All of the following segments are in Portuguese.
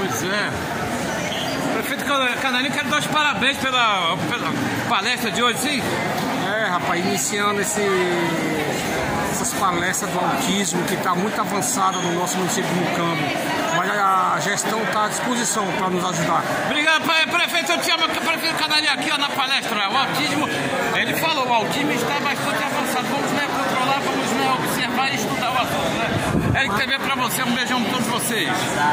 Pois é. Prefeito Canarinho, quero dar os parabéns pela palestra de hoje, sim? Rapaz, iniciando essas palestras do autismo que está muito avançada no nosso município de Mucambo, mas a gestão está à disposição para nos ajudar. Obrigado, prefeito. Eu te amo, prefeito Canarinho, aqui ó, na palestra. O autismo, ele falou, o autismo está bastante avançado. Vamos controlar, vamos observar e estudar o assunto, né? Eric TV para você, um beijão para todos vocês.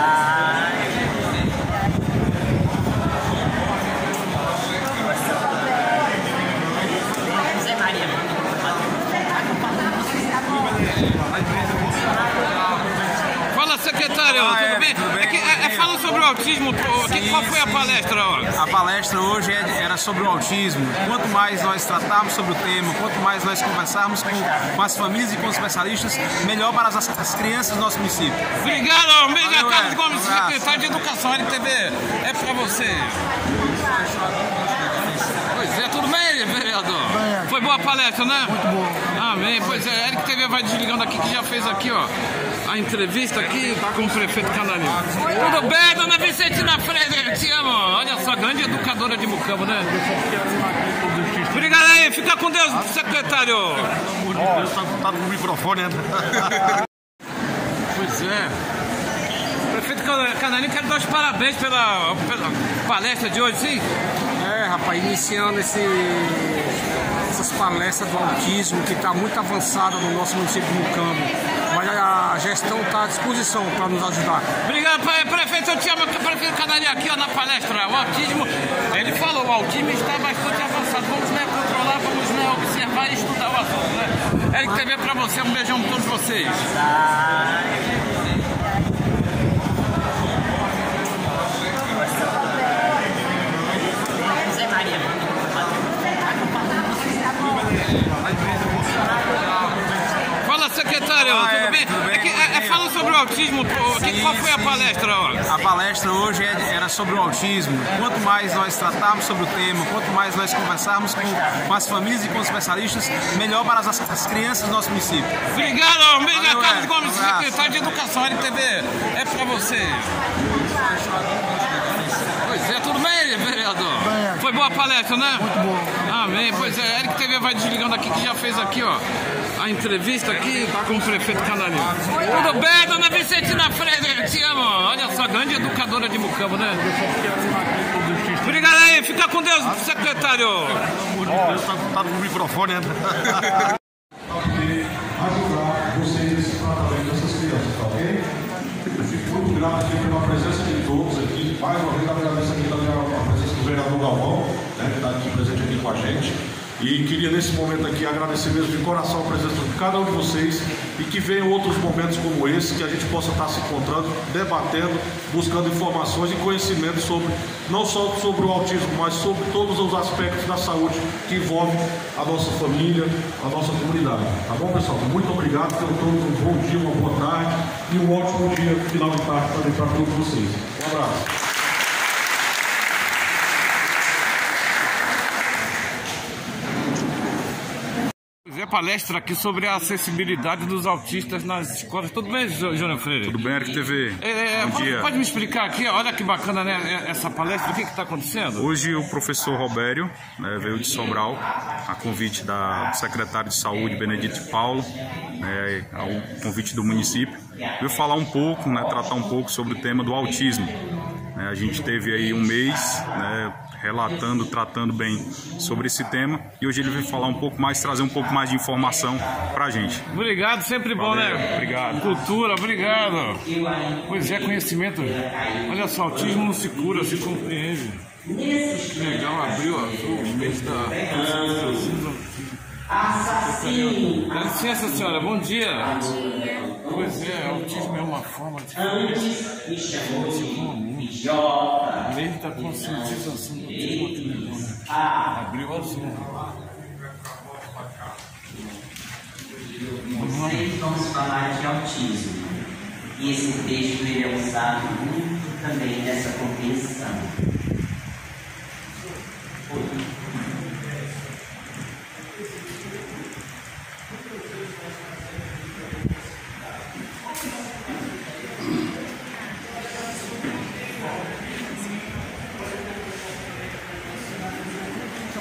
Fala, secretário, tudo bem? Tudo bem? Fala sobre o autismo, qual foi a palestra? A palestra hoje era sobre o autismo. Quanto mais nós tratarmos sobre o tema, quanto mais nós conversarmos com as famílias e com os especialistas, melhor para as crianças do nosso município. Obrigado, um beijo a Carlos Gomes, secretário de Educação, RTV, é para você. Pois é, tudo bem, vereador? Bem. Foi boa a palestra, né? Muito bom. Amém. Pois é, Eric TV vai desligando aqui, que já fez aqui, ó, a entrevista aqui com o prefeito Canarinho. Tudo bem, dona Vicentina Freire? Te amo. Olha só, grande educadora de Mucambo, né? Obrigado aí, fica com Deus, secretário. Deus tá no microfone, né? Pois é. Prefeito Canarinho, quero dar os parabéns pela palestra de hoje, sim? Rapaz, iniciando essas palestras do autismo que está muito avançada no nosso município de Mucambo, mas a gestão está à disposição para nos ajudar. Obrigado, prefeito. Eu te amo, prefeito Canarinho, aqui ó, na palestra. O autismo, ele falou, o autismo está bastante avançado. Vamos controlar, vamos observar e estudar o assunto, né? Eric TV para você, um beijão para todos vocês. Fala, secretário, tudo bem? Fala sobre o autismo, qual foi a palestra? A palestra hoje era sobre o autismo. Quanto mais nós tratarmos sobre o tema, quanto mais nós conversarmos com as famílias e com os especialistas, melhor para as crianças do nosso município. Obrigado, um beijo a Carlos Gomes, secretário de Educação, RTV, é para você. Pois é, tudo bem, vereador? Bem. Foi boa a palestra, né? Muito bom. Amém. Pois é, Eric TV vai desligando aqui, que já fez aqui, ó, a entrevista aqui com o prefeito Canarinho. Tudo bem, dona Vicentina Freire? Te amo. Olha só, grande educadora de Mucambo, né? Obrigado aí, fica com Deus, secretário. Deus tá no microfone, né? Ajudar vocês nesse tratamento dessas crianças, tá ok? Fico muito grato aqui pela presença de todos aqui. Mais uma vez agradeço aqui também a presença do vereador Galvão, né, que está aqui presente aqui com a gente. E queria nesse momento aqui agradecer mesmo de coração a presença de cada um de vocês e que venham outros momentos como esse, que a gente possa estar se encontrando, debatendo, buscando informações e conhecimento sobre, não só sobre o autismo, mas sobre todos os aspectos da saúde que envolvem a nossa família, a nossa comunidade. Tá bom, pessoal? Muito obrigado, tenham todos um bom dia, uma boa tarde e um ótimo dia, final de tarde também para todos vocês. Um abraço. Palestra aqui sobre a acessibilidade dos autistas nas escolas. Tudo bem, Júnior Freire? Tudo bem, Eric TV? Bom dia. Pode me explicar aqui? Olha que bacana, né, essa palestra. O que está acontecendo? Hoje o professor Robério veio de Sobral, a convite do secretário de Saúde, Benedito Paulo, ao convite do município. Veio falar um pouco, tratar um pouco sobre o tema do autismo. A gente teve aí um mês, relatando, tratando bem sobre esse tema, e hoje ele veio falar um pouco mais, trazer um pouco mais de informação pra gente. Obrigado, sempre bom, Valeu, né? Obrigado. Cultura, obrigado. Pois é, conhecimento. Olha só, autismo não se cura, se compreende. Que legal, abril azul, mês da Dá licença, senhora, bom dia. Pois é, autismo é uma forma diferente de se comum. Mês da conscientização do autismo aqui no mundo. Abril azul. Vocês vamos falar de autismo. E esse texto ele é usado muito também nessa compreensão.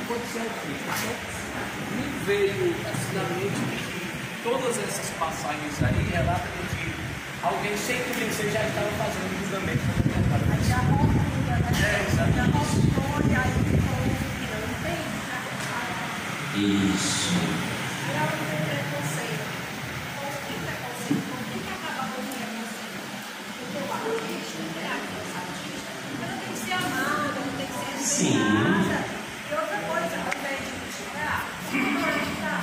vou dizer aqui, me veio assim na mente que todas essas passagens aí relatam que alguém sem conhecer já estava fazendo julgamento sobre o pecado. Mas já mostrou, né? Exatamente. Já mostrou e aí ficou, não tem? Isso. Era um preconceito. Por que preconceito? Por que acaba com o preconceito? Porque o artista, né? A criança artista, ela tem que ser amada, ela tem que ser respeitada. E outra coisa, ao invés de criticar, não acreditar.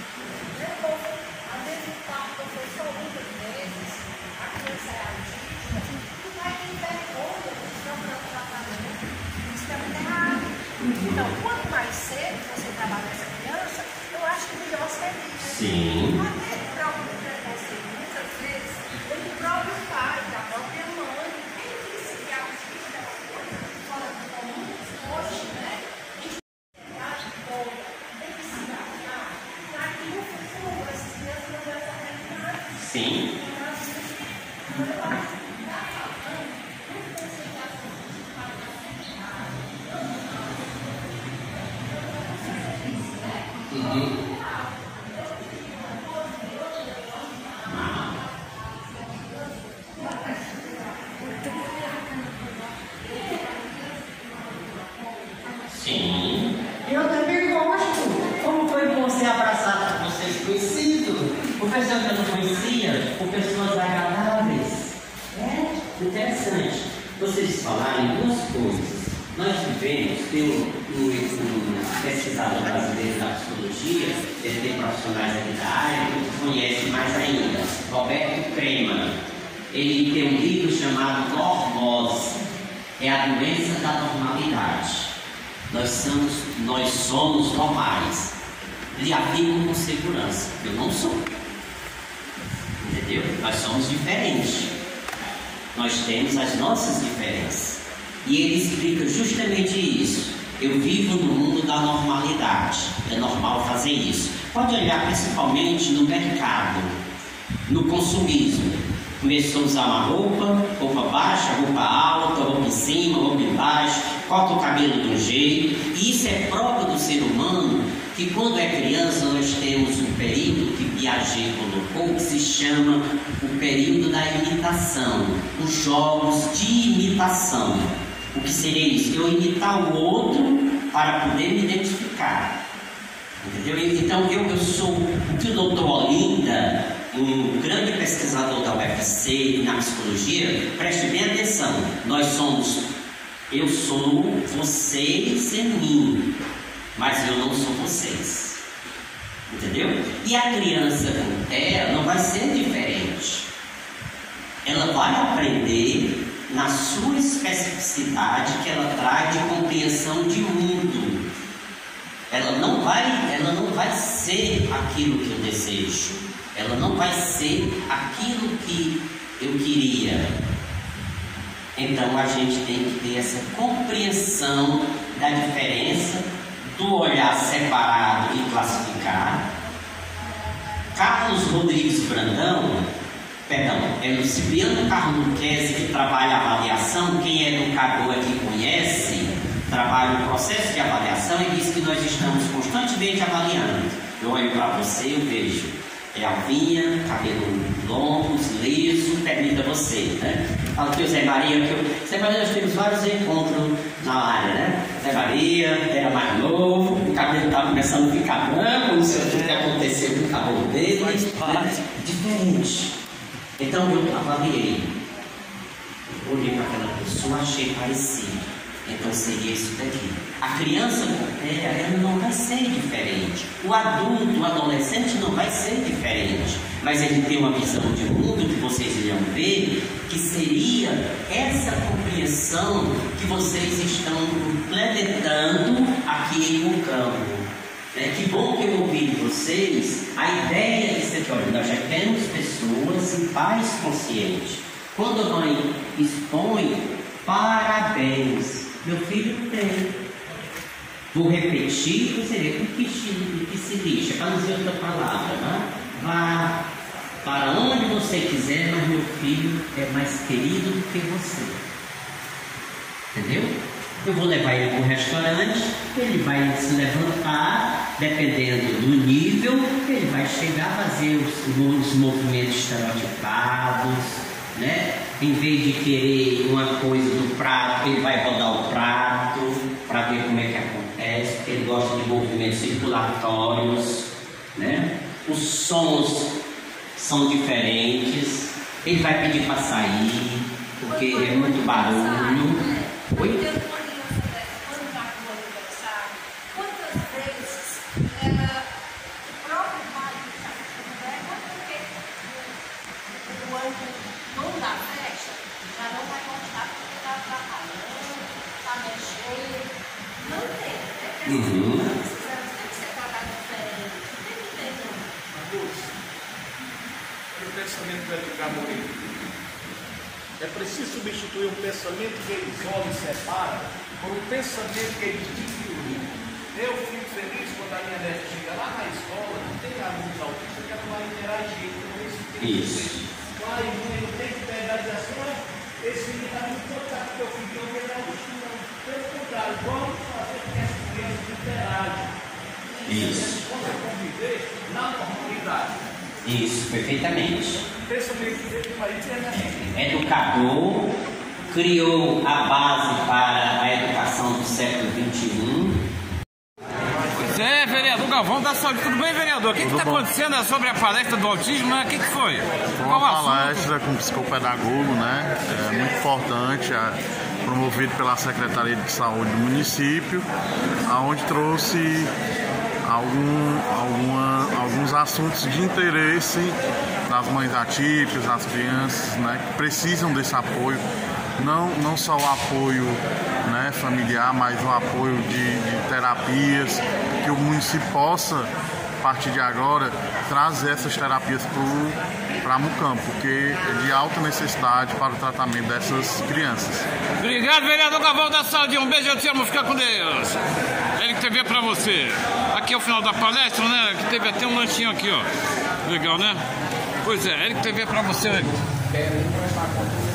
Às vezes o professor, muitas vezes, a criança é artista, tu vai ter vergonha de procurar um tratamento. Isso é muito errado. Então, quanto mais cedo você trabalha essa criança, eu acho que melhor ser isso. Sim. Até o próprio preconceito, muitas vezes, vem do próprio pai, da própria mãe. Quem disse que a artista é uma coisa fora do comum? Hoje, né? Sim. Sim. Eu também gosto. Como foi você abraçar vocês conhecidos? O pessoal que eu não conhecia, com pessoas agradáveis. É interessante. Vocês falaram em duas coisas. Nós vivemos, tem um pesquisador brasileiro da psicologia, tem profissionais aqui da área que conhecem mais ainda, Roberto Kremer. Ele tem um livro chamado Normose, é a doença da normalidade. Nós somos normais. Lhe afirmo com segurança, eu não sou. Entendeu? Nós somos diferentes. Nós temos as nossas diferenças. E ele explica justamente isso. Eu vivo no mundo da normalidade. É normal fazer isso. Pode olhar principalmente no mercado, no consumismo. Começou a usar uma roupa baixa, roupa alta, roupa em cima, roupa embaixo, corta o cabelo de um jeito. E isso é próprio do ser humano, que quando é criança nós temos um período que Piaget colocou, que se chama o período da imitação, os jogos de imitação. O que seria isso? Eu imitar o outro para poder me identificar. Entendeu? Então eu sou o que o Dr. Olinda, um grande pesquisador da UFC na psicologia, preste bem atenção, eu sou vocês em mim, mas eu não sou vocês. Entendeu? E a criança com TEA não vai ser diferente. Ela vai aprender na sua especificidade que ela traz de compreensão de mundo. Ela não vai ser aquilo que eu desejo. Ela não vai ser aquilo que eu queria. Então a gente tem que ter essa compreensão da diferença do olhar separado e classificar. Carlos Rodrigues Brandão, é Luciano Carluquese, que trabalha a avaliação. Quem é educador aqui conhece, trabalha o processo de avaliação e diz que nós estamos constantemente avaliando. Eu olho para você, eu vejo Alvinha, cabelo longo, liso, permita você, né? Fala que o Zé Maria, nós temos vários encontros na área, né? Zé Maria era mais novo, o cabelo estava começando a ficar branco, não sei o que aconteceu com o cabelo dele, né? Diferente. Então eu avaliei, olhei para aquela pessoa, achei parecido. Então seria isso daqui. A criança com TEA, ela não vai ser diferente. O adulto, o adolescente não vai ser diferente. Mas ele tem uma visão de mundo que vocês iriam ver, que seria essa compreensão que vocês estão implementando aqui em Mucambo. Que bom que eu ouvi de vocês a ideia de ser que, olha, nós já temos pessoas e pais conscientes. Quando a mãe expõe, parabéns, meu filho tem. Vou repetir, que seria o que se lixa, para não dizer outra palavra, né? Vá para onde você quiser, mas meu filho é mais querido do que você. Entendeu? Eu vou levar ele para o restaurante, ele vai se levantar, dependendo do nível, ele vai chegar a fazer os movimentos estereotipados, né? Em vez de querer uma coisa do prato, ele vai rodar o prato para ver como é que acontece, porque ele gosta de movimentos circulatórios, né? Os sons são diferentes, ele vai pedir para sair, porque é muito barulho. Oi? O pensamento do Edgar Moreira. É preciso substituir um pensamento que ele isola e separa por um pensamento que ele diminui. Eu fico feliz quando a minha neta chega lá na escola, não tem alunos autistas que ela vai interagir com esse Isso. Pai, mãe, eu tenho que pegar e dizer assim, esse menino está muito contato com o meu filho, não é autista, não. Pelo contrário, vamos fazer com que as crianças interagem. Isso. Quando eu conviver na normalidade. Isso, perfeitamente. Educador criou a base para a educação do século XXI. Pois é, vereador Galvão da Saúde. Tudo bem, vereador? O que está acontecendo sobre a palestra do autismo? Né? O que foi? Foi uma palestra com psicopedagogo, né? É muito importante, promovido pela Secretaria de Saúde do município, aonde trouxe alguns assuntos de interesse das mães atípicas, das crianças, né, que precisam desse apoio, não só o apoio, né, familiar, mas o apoio de terapias, que o município possa, a partir de agora, trazer essas terapias para Mucambo, porque é de alta necessidade para o tratamento dessas crianças. Obrigado, vereador Galvão da Saúde. Um beijo, eu te amo, fica com Deus. Eric TV pra você. Aqui é o final da palestra, né? Que teve até um lanchinho aqui, ó. Legal, né? Pois é, Eric TV pra você, Eric.